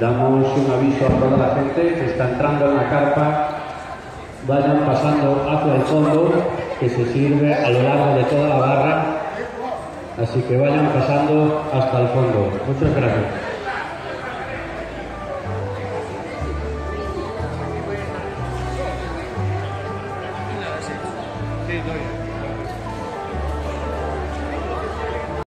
Damos un aviso a toda la gente que está entrando en la carpa, vayan pasando hacia el fondo, que se sirve a lo largo de toda la barra, así que vayan pasando hasta el fondo. Muchas gracias.